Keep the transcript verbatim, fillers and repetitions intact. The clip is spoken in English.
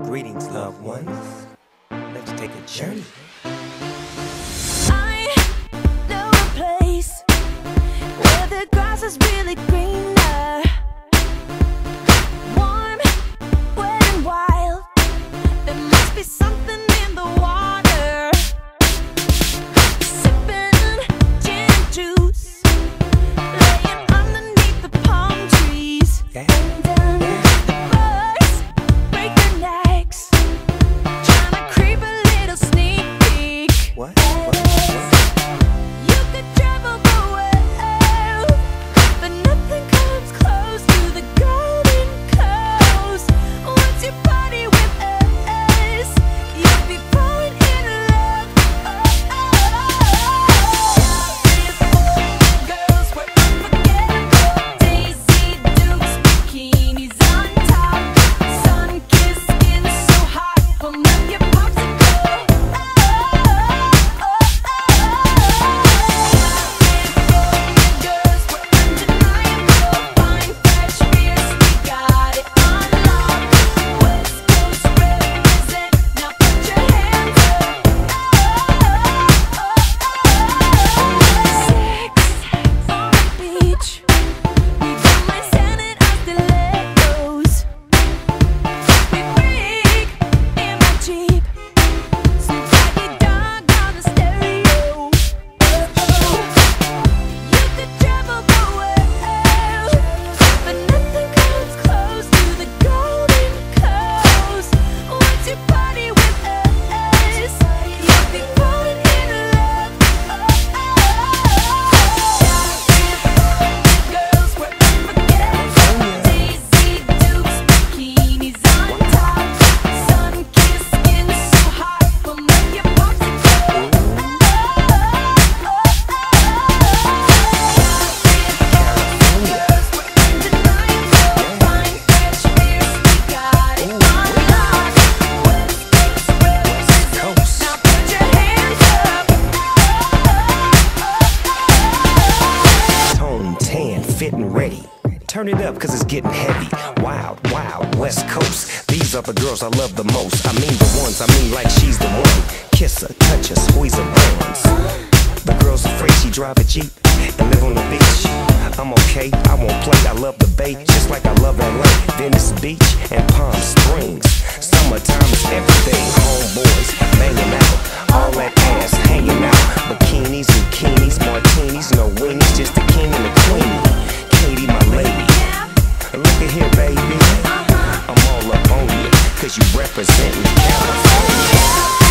Greetings, loved ones. Let's take a journey. I know a place where the grass is really greener, warm, wet and wild. There must be something in the water. Sipping gin and juice, laying underneath the palm trees. Yeah. And then the birds break their necks, trying to creep a little sneak peek. What? What? What? You could travel the world, but nothing comes close to the Golden Coast. Once you party with us, you'll be falling in love. Beautiful girls were unforgettable. Daisy Dukes, bikinis on top, sun-kissed skin so hot, will melt your popsicle. Girls were undeniable, fine, fresh, fierce, we got it on lock. West Coast represent, now put your hands up. Sex on the beach, we don't mind standing on stilettos. We freak in my Jeep, sleep like a dog on the stereo. You could travel the world, but nothing comes close to the Golden Coast. Once you party with us, you'll be falling in love. Girls were unforgettable. Daisy Dukes, bikinis on top, sun-kissed skin so hot, will melt your popsicle. Girls were undeniable, fine, fresh, fierce, we got it on lock. West Coast represent, now put your hands up. Tone tan, fit and ready. Turn it up, cause it's getting heavy. Wild, wild, West Coast. These are the girls I love the most. I mean the ones, I mean like she's the one. Kiss her, touch her, squeeze her bones. The girl's afraid she drive a Jeep and live on the beach. I'm okay, I won't play, I love the bay, just like I love L A, Venice Beach, and Palm Springs. Summertime is everything, homeboys banging out, all that ass hanging out. Bikinis, zucchinis, martinis, no weenies, just the king and the queenie. Katie, my lady, look at here, baby, I'm all up on you, cause you representin' California.